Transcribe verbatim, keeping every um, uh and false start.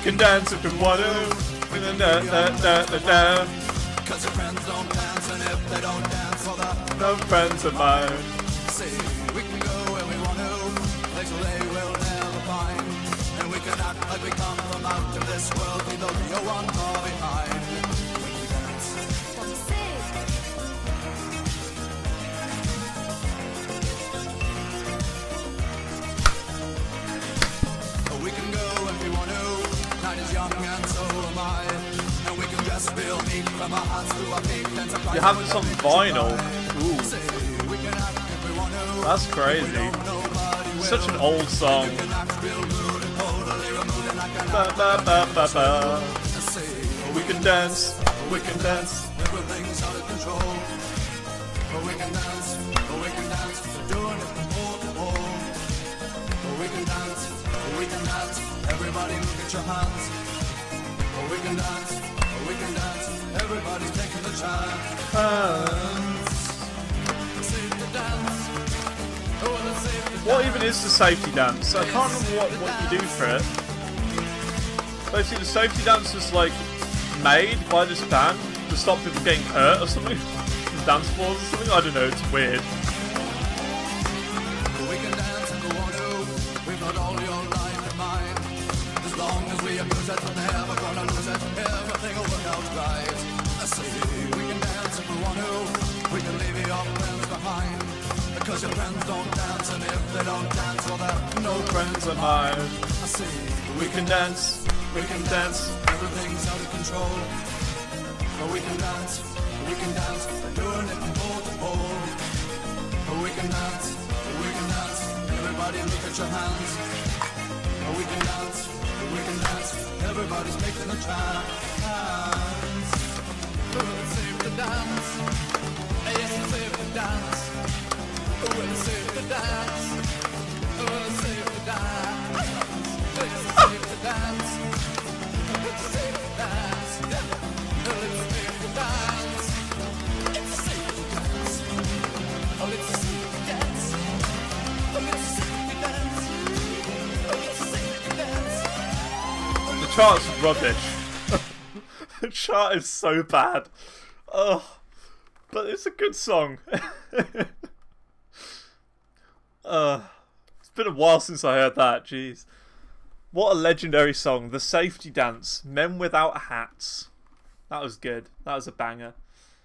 can dance if we want to. Da, da, da, da, da, da. Cause your friends don't dance, and if they don't dance, well, they're No friends of mine. see, we can go where we want to, places they will never find. And we can act like we come from out of this world, we don't be a one far behind. We can dance. Oh, we can go if we want to, night is young and so am I. And we can just feel neat from our hearts to our feet and surprise. You have this on vinyl. Ooh, See, we can act if we want to. that's crazy. Such an old song. Ba, ba, ba, ba, ba. We can dance. We can dance. Everything's out of control. But we can dance. But we can dance. We're doing it from wall to wall. But we can dance. But we can dance. Everybody look at your hands. But we can dance. But we can dance. Everybody's taking the chance. Save the dance. Oh, let's save the dance. What even is the safety dance? I can't remember what, what you do for it. Basically, the safety dance is like made by this band to stop people getting hurt or something. Dance floors or something. I don't know. It's weird. We can dance if we want to. We've got all your life in mind. As long as we abuse it, we're never gonna lose it. Everything will work out right. I say we can dance if we want to. We can leave your friends behind. Because your friends don't dance, and if they don't dance, well, they're no friends of mine. I say We can dance. We can dance. everything's out of control. But we can dance, we can dance, we're doing it from pole to pole. But we can dance, we can dance, everybody look at your hands. But we can dance, we can dance, everybody's making a chance. Oh, let's save the dance, yes, let's save the dance. Oh, let's save the dance, oh, let's save the dance. Let's save the dance, let's save the dance, let's save the dance, let's save the dance, oh, let's save the dance, oh, let's save the dance, oh, let's save the dance. The chart's rubbish. The chart is so bad. Oh, but it's a good song. uh, it's been a while since I heard that. Jeez. What a legendary song. The Safety Dance. Men Without Hats. That was good. That was a banger.